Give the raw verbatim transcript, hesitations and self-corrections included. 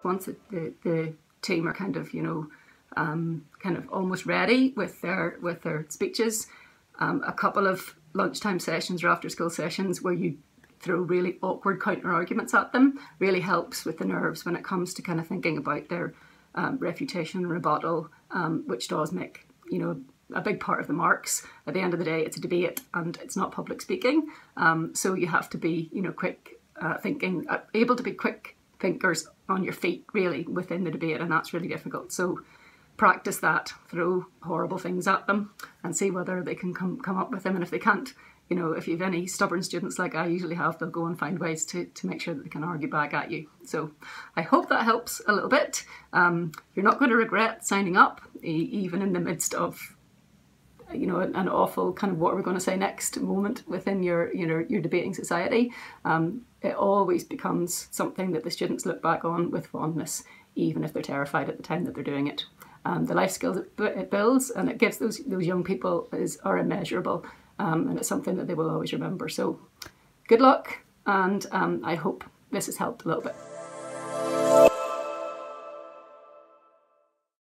Once the, the, the team are kind of, you know, um, kind of almost ready with their, with their speeches, um, a couple of lunchtime sessions or after school sessions where you throw really awkward counter arguments at them really helps with the nerves when it comes to kind of thinking about their um, refutation and rebuttal, um, which does make, you know, a big part of the marks. At the end of the day, it's a debate and it's not public speaking. Um, so you have to be, you know, quick uh, thinking, uh, able to be quick thinkers on your feet really within the debate, and that's really difficult. So practice that, throw horrible things at them and see whether they can come, come up with them. And if they can't, you know, if you have any stubborn students like I usually have, they'll go and find ways to, to make sure that they can argue back at you. So I hope that helps a little bit. Um, you're not going to regret signing up, e even in the midst of, you know, an, an awful kind of what we're going to say next moment within your, you know, your debating society. Um, it always becomes something that the students look back on with fondness, even if they're terrified at the time that they're doing it. Um, the life skills it, it builds and it gives those, those young people is, are immeasurable. Um, and it's something that they will always remember. So good luck, and um, I hope this has helped a little bit.